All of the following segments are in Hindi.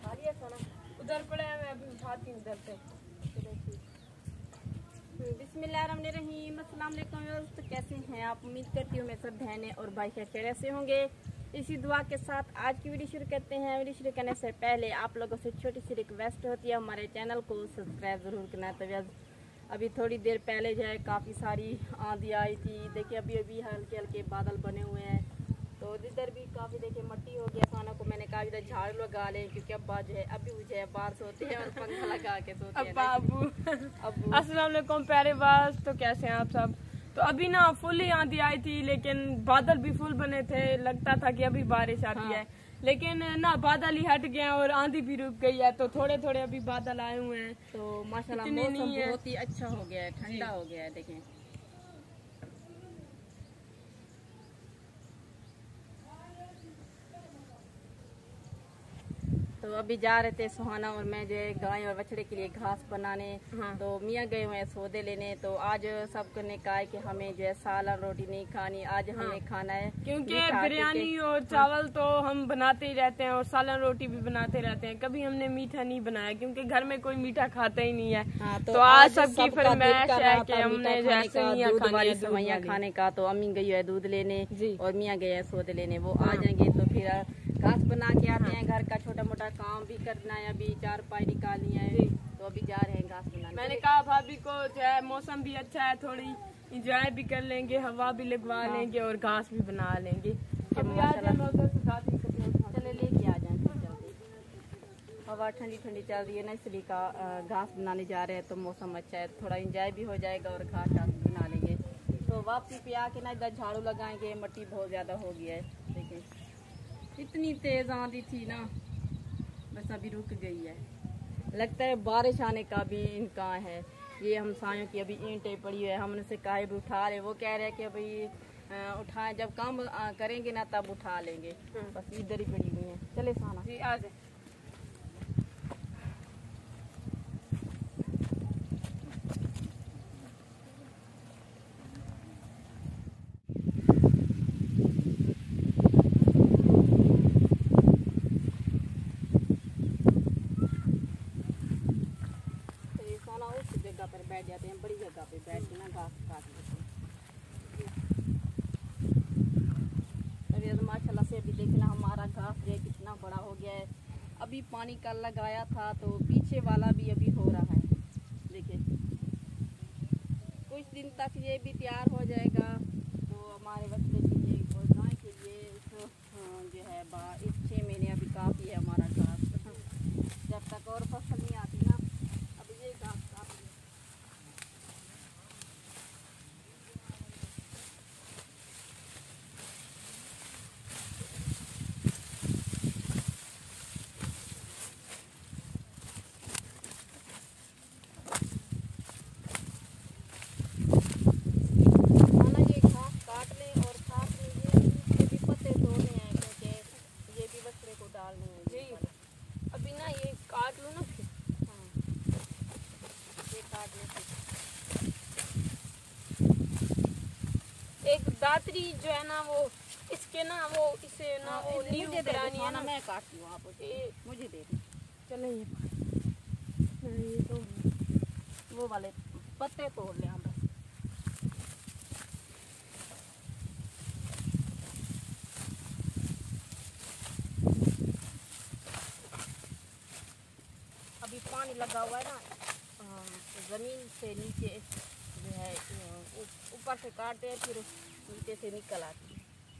उधर पड़े हैं, मैं अभी उठाती हूँ उधर से। बिस्मिल्लाहिर्रहमानिर्रहीम। अस्सलाम वालेकुम दोस्त, कैसे हैं आप? उम्मीद करती हूँ मैं सब बहनें और भाई खैरियत से होंगे। इसी दुआ के साथ आज की वीडियो शुरू करते हैं। वीडियो शुरू करने से पहले आप लोगों से छोटी सी रिक्वेस्ट होती है, हमारे चैनल को सब्सक्राइब ज़रूर करना। तो अभी थोड़ी देर पहले जो है काफ़ी सारी आंधी आई थी। देखिए अभी अभी हल्के हल्के बादल बने हुए हैं, तो इधर भी काफ़ी देखिए मट्टी हो गया खाना को। मैंने कहा इधर झाड़ू लगा लें, क्योंकि अब्बा जो है अभी मुझे बाहर सोते हैं और पंखा लगा के सोते हैं। अब्बू अस्सलाम वालेकुम प्यारे बास, तो कैसे हैं आप सब? तो अभी ना फुल ही आंधी आई थी, लेकिन बादल भी फुल बने थे। लगता था कि अभी बारिश आती है, लेकिन ना बादल ही हट गए और आंधी भी रुक गई है। तो थोड़े थोड़े अभी बादल आए हुए हैं, तो माशाल्लाह मौसम बहुत ही अच्छा हो गया है, ठंडा हो गया है। देखें तो अभी जा रहे थे सुहाना और मैं जो है गाय और बछड़े के लिए घास बनाने। तो मियाँ गए हुए हैं सौदे लेने। तो आज सबको ने कहा है कि हमें जो है सालन रोटी नहीं खानी, आज हमें खाना है, क्योंकि बिरयानी और चावल तो हम बनाते ही रहते हैं और सालन रोटी भी बनाते रहते हैं। कभी हमने मीठा नहीं बनाया, क्योंकि घर में कोई मीठा खाता ही नहीं है। तो आज सबकी फरमाइश है कि हमने सेवइयां खाने का। तो अम्मी गई है दूध लेने और मियाँ गए हैं सौदे लेने। वो आ जाएंगे तो फिर घास बना के आते हैं। घर का छोटा मोटा काम भी करना है, अभी चारपाई निकालनी है, तो अभी जा रहे हैं घास बनाने। मैंने कहा भाभी को जो है मौसम भी अच्छा है, थोड़ी इंजॉय भी कर लेंगे, हवा भी लगवा लेंगे और घास भी बना लेंगे। चले लेके आ जाए जल्दी। हवा ठंडी ठंडी चल रही है ना, इसलिए का घास बनाने जा रहे हैं। तो मौसम अच्छा है, थोड़ा इंजॉय भी हो जाएगा और घास बना लेंगे। तो वापसी पे आके ना इधर झाड़ू लगाएंगे। मिट्टी बहुत ज्यादा हो गया है। देखिए इतनी तेज आंधी थी ना, बस अभी रुक गई है। लगता है बारिश आने का भी इम्कान है। ये हम सायों की अभी ईंटें पड़ी है, हमने से कहा भी उठा रहे। वो कह रहे हैं कि अभी उठाएं, जब काम करेंगे ना तब उठा लेंगे। बस इधर ही पड़ी हुई है। चले साना जी आ जाए। जगह पर बैठ जाते हैं, बड़ी जगह पे बैठ के ना घास काट लेते हैं। अभी माशाल्लाह से अभी देखना हमारा घास जो है कितना बड़ा हो गया है। अभी पानी कल लगाया था, तो पीछे वाला भी अभी हो रहा है। देखिए कुछ दिन तक ये भी तैयार हो जाएगा, तो हमारे बच्चे के लिए और गाय के लिए तो जो है 6 महीने अभी काफ़ी है हमारा घास। जब तक और फसल नहीं आती ना, अभी ये घास काफ़ी है। अभी ना ये काट लो ना, फिर ये काट ले। एक दातरी जो है ना, वो इसके ना वो इसे ना वो नींव करानी है ना। मैं काटती हूँ, आप मुझे दे दी। चलो ये तो वो वाले पत्ते तोड़ ले हम बस। अभी पानी लगा हुआ है ना, जमीन से नीचे जो है ऊपर से काटते हैं, फिर नीचे से निकल आती है।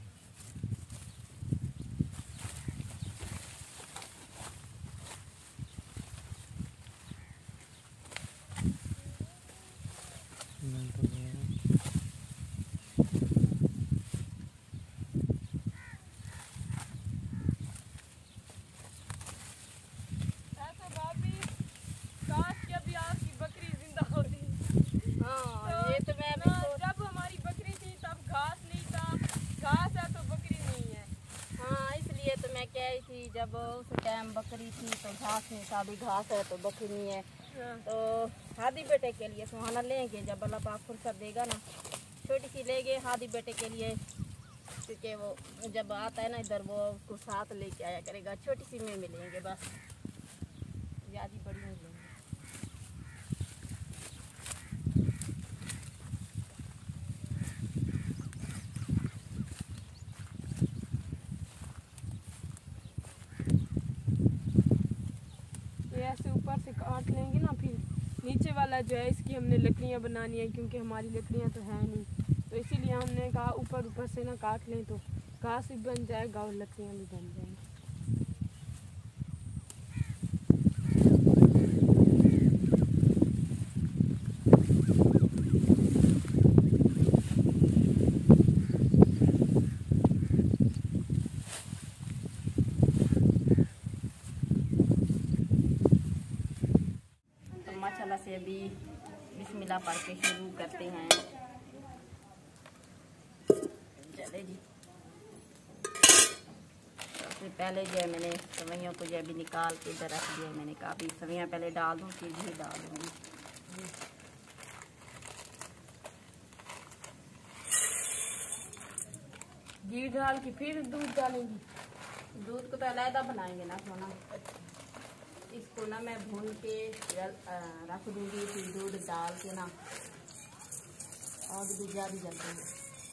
थी जब उस टाइम बकरी थी तो घास नहीं था, अभी घास है तो बकरी नहीं है। तो हादी बेटे के लिए सुहाना लेंगे, जब अल्लाह पाक फुर्सत देगा ना, छोटी सी लेंगे हादी बेटे के लिए, क्योंकि वो जब आता है ना इधर वो उसको साथ लेके आया करेगा। छोटी सी में मिलेंगे बस। ज़्यादा बड़ी नहीं लेंगे। ये ऐसे ऊपर से काट लेंगे ना, फिर नीचे वाला जो है इसकी हमने लकड़ियाँ बनानी है, क्योंकि हमारी लकड़ियाँ तो है नहीं, तो इसीलिए हमने कहा ऊपर ऊपर से ना काट लें तो घास भी बन जाएगा और लकड़ियाँ भी बन जाएंगी। तो माशाल्लाह से अभी बिस्मिल्लाह पढ़ के शुरू करते हैं। चले जी। सबसे पहले जो है मैंने सवैयों को जो अभी निकाल के इधर रख दिया। मैंने कहा अभी सवैयाँ पहले डाल दूँ, फिर घी डाल दूँगी। घी डाल के फिर दूध डालेंगी। दूध को तो अलहदा बनाएंगे ना सोना। इसको ना मैं भून के रख दूँगी, फिर दूध डाल के ना आग भी ज़्यादा जल देंगे।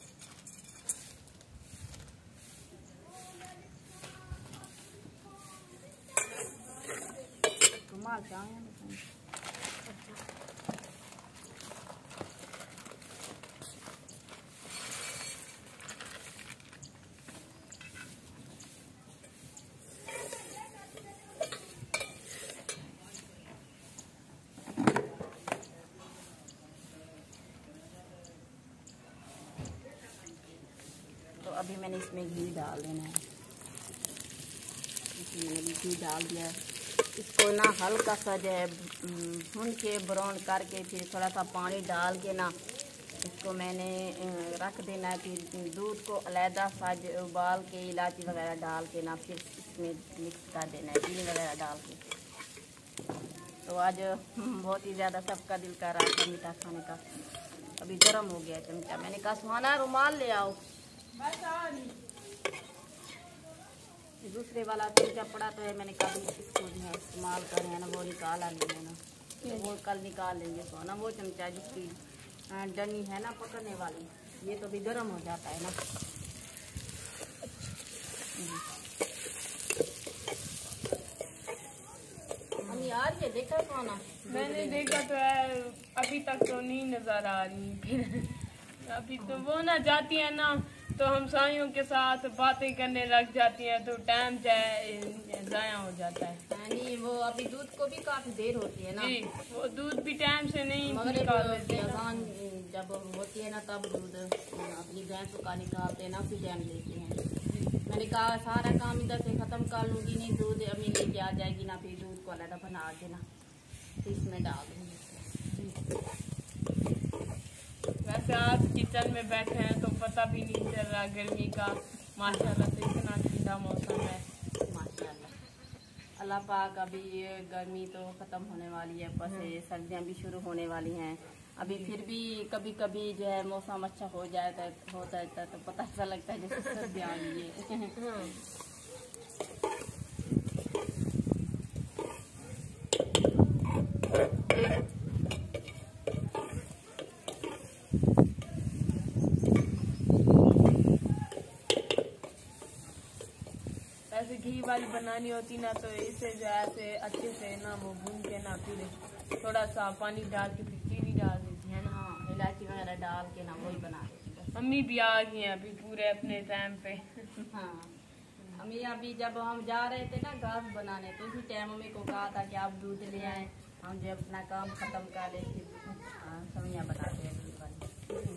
रुमाल क्या है? तो अभी मैंने इसमें घी डाल देना है। इसमें मैंने भी घी डाल दिया है। इसको ना हल्का सा जो है भून के ब्राउन करके फिर थोड़ा सा पानी डाल के ना इसको मैंने रख देना है। फिर दूध को अलहदा सा उबाल के इलायची वगैरह डाल के ना फिर इसमें मिक्स कर देना है, चीनी वगैरह डाल के। तो आज बहुत ही ज़्यादा सबका दिल कर रहा था मीठा खाने का। अभी गर्म हो गया चमचा। मैंने कहा सुहाना रुमाल ले आओ। दूसरे वाला चमचा पड़ा तो है, मैंने कहा इसको जो है इस्तेमाल करें ना, वो निकाल लेंगे ना, तो वो कल निकाल लेंगे। सोना वो चमचा जिसकी डनी है ना पकड़ने वाली, ये तो भी गर्म हो जाता है ना। हम यार ये देखा सोना, मैंने देखा तो है, अभी तक तो नहीं नजर आ रही। अभी तो वो ना जाती है ना, तो हम साइयों के साथ बातें करने लग जाती हैं, तो टाइम ज़ाया हो जाता है। नहीं वो अभी दूध को भी काफी देर होती है ना। जी, वो दूध भी टाइम से नहीं मगर निकाल देते हैं। अजान जब होती है ना तब दूध अपनी भैंसों का निकालते हैं ना, फिर टाइम लेते हैं। मैंने कहा सारा काम इधर से खत्म कर लूँगी, नहीं दूध अम्मी लेके आ जाएगी ना, फिर दूध को अलग बना के ना फिर इसमें डाल दूँगी। वैसे आज किचन में बैठे हैं तो पता भी नहीं चल रहा गर्मी का। माशाल्लाह से इतना ठंडा मौसम है। माशाल्लाह अल्लाह पाक। अभी ये गर्मी तो ख़त्म होने वाली है, ऊपर से सर्दियाँ भी शुरू होने वाली हैं। अभी फिर भी कभी कभी जो है मौसम अच्छा हो जाता है तो पता ऐसा लगता है जैसे सर्दियाँ आ गई है। ऐसे घी वाली बनानी होती ना, तो इसे जो ऐसे अच्छे से ना वो भून के ना फिर थोड़ा सा पानी डाल के फिर चीनी डाल देती है ना। हाँ इलायची वगैरह डाल के ना वही बना देती है। मम्मी भी आ गई हैं अभी पूरे अपने टाइम पे। हाँ अम्मी अभी जब हम जा रहे थे ना घास बनाने, तो उसी टाइम मम्मी को कहा था कि आप दूध ले आए, हम जब अपना काम खत्म कर ले फिर सवैयाँ बनाते हैं दूध वाली।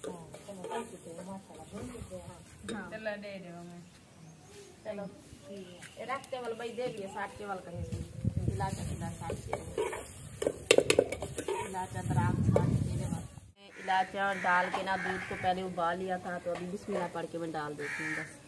हाँ चलो दे दो मैं। चलो रख केवल भाई दे दिए 60 केवल करें इलाचा सीधा 60 इलाचा दराम 60 इलाचा डाल के ना दूध को पहले उबाल लिया था, तो अभी बिस्मिल्लाह पढ़ के मैं डाल देती हूँ बस।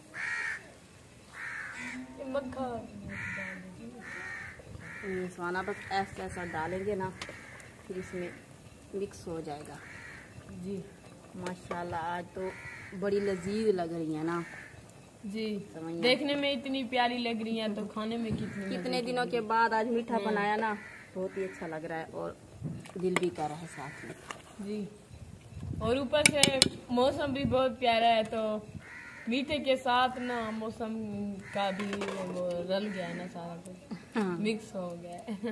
स्वाना बस ऐसा ऐसा डालेंगे ना फिर इसमें मिक्स हो जाएगा। जी माशाल्लाह आज तो बड़ी लजीज लग रही है ना। जी। समझिए। देखने में इतनी प्यारी लग रही है तो खाने में कितनी कितने दिनों के बाद आज मीठा बनाया ना, बहुत ही अच्छा लग रहा है और दिल भी कर रहा है साथ में। जी। और ऊपर से मौसम भी बहुत प्यारा है तो मीठे के साथ ना मौसम का भी वो रल गया है ना, सारा कुछ मिक्स हो गया है।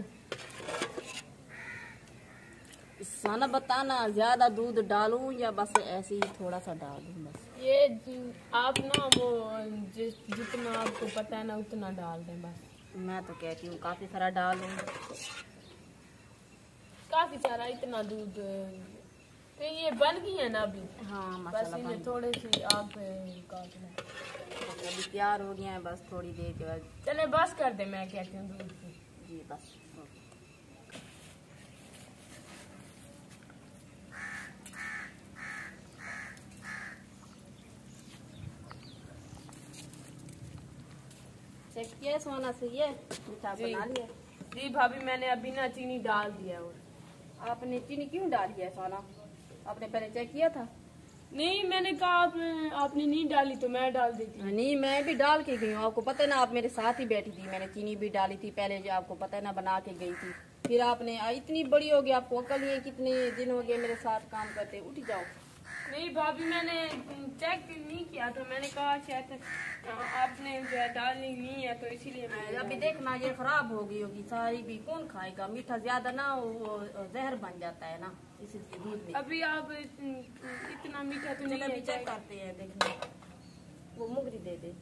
साना बताना, ज्यादा दूध डालूं या बस ऐसे ही थोड़ा सा डालूं बस? ये आप ना वो जितना आपको पता है ना उतना डाल दें बस। मैं तो कहती हूँ काफी सारा डालूं। काफी सारा, इतना दूध तो ये बन गई है ना अभी। हाँ बस माशाल्लाह इन्हें थोड़ी सी आग पे काट लें। अभी तैयार हो गया है, बस थोड़ी देर के बाद। चले बस कर दे, मैं कहती हूँ दूध की। जी बस। चेक किया सोना से, ये मीठा जी। बना लिया? जी भाभी, मैंने अभी ना चीनी डाल दिया। और आपने चीनी क्यों डाली है सोना? आपने पहले चेक किया था? नहीं, मैंने कहा आपने नहीं डाली तो मैं डाल देती। नहीं, मैं भी डाल के गई हूँ। आपको पता है ना, आप मेरे साथ ही बैठी थी, मैंने चीनी भी डाली थी पहले, जो आपको पता है ना बना के गई थी। फिर आपने इतनी बड़ी हो गई, आपको अकल ही है, कितने दिन हो गए मेरे साथ काम करते। उठ जाओ। नहीं भाभी, मैंने चेक नहीं किया था, मैंने कहा शायद आपने जो है डालनी नहीं है तो इसीलिए मैंने अभी देखना, ये खराब हो गई होगी सारी भी, कौन खाएगा? मीठा ज्यादा ना वो जहर बन जाता है ना इसी दूध में। अभी आप इतना मीठा तो नहीं अभी है। चेक करते हैं, देखना वो मुगरी दे दे।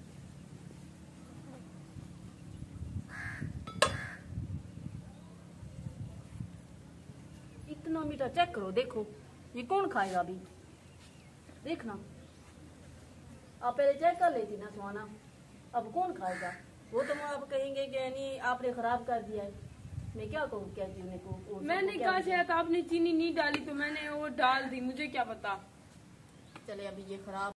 इतना मीठा चेक करो, देखो ये कौन खाएगा अभी? देखना, आप पहले चेक कर लेती ना सोना, अब कौन खाएगा? वो तो आप कहेंगे कि नहीं आपने खराब कर दिया है। मैं क्या कहूँ, क्या जीने को? मैंने कहा शायद आपने चीनी नहीं डाली तो मैंने वो डाल दी, मुझे क्या पता। चले अभी ये खराब